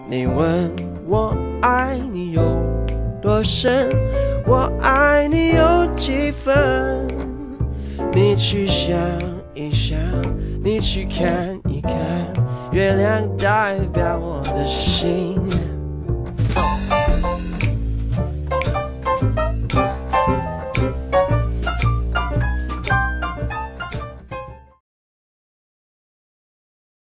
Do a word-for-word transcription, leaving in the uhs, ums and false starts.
你问我爱你有多深，我爱你有几分？你去想一想，你去看一看，月亮代表我的心。